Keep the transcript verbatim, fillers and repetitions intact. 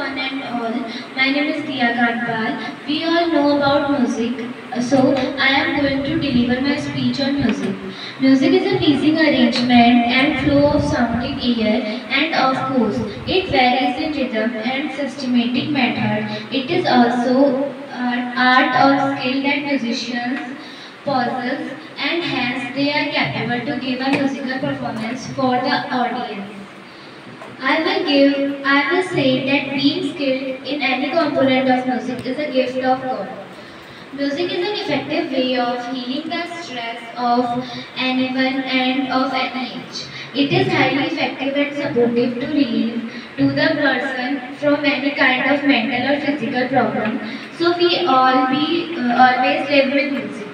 one and all. My name is Dia Gandpal. We all know about music, so I am going to deliver my speech on music. Music is a pleasing arrangement and flow of sound in air, and of course, it varies in rhythm and systematic method. It is also an art or skill that musicians possess, and hence they are capable to give a musical performance for the audience. I will give, I will say that being skilled in any component of music is a gift of God. Music is an effective way of healing the stress of anyone and of any age. It is highly effective and supportive to relieve to the person from any kind of mental or physical problem. So we all be uh, always live with music.